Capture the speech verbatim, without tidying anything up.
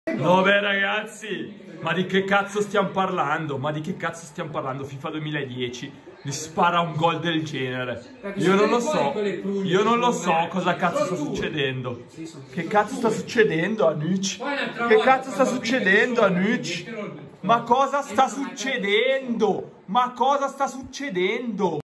No beh ragazzi, ma di che cazzo stiamo parlando? Ma di che cazzo stiamo parlando? FIFA duemiladieci mi spara un gol del genere. Io non lo so, io non lo so cosa cazzo sta succedendo. Che cazzo sta succedendo a Nucci? Che cazzo sta succedendo a Nucci? Ma cosa sta succedendo? Ma cosa sta succedendo?